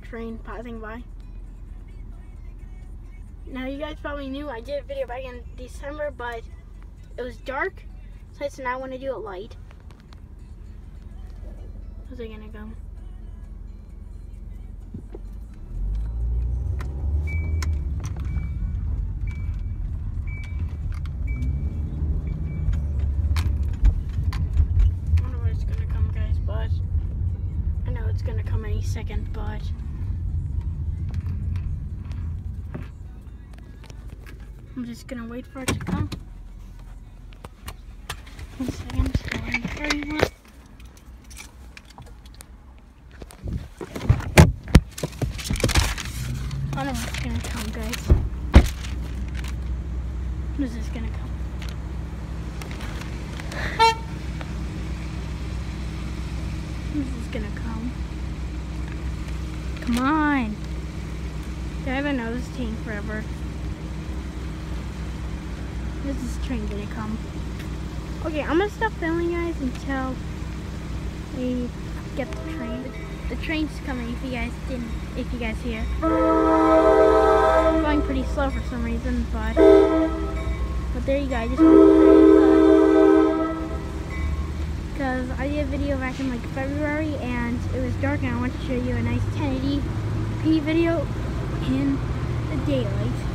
train passing by. Now you guys probably knew I did a video back in December, but it was dark, so now I want to do it light. How's it gonna go? I wonder when it's gonna come, guys, but I know it's gonna come any second, but I'm just gonna wait for it to come. 1 second, 31. I don't know what's gonna come, guys. When is this gonna come? When is this gonna come? Come on! I haven't noticed this taking forever. When is this train gonna come? Okay, I'm gonna stop filming, guys, until we get the train. The train's coming. If you guys hear, I'm going pretty slow for some reason, but there you go. I just want to because I did a video back in like February, and it was dark, and I wanted to show you a nice 1080p video in the daylight.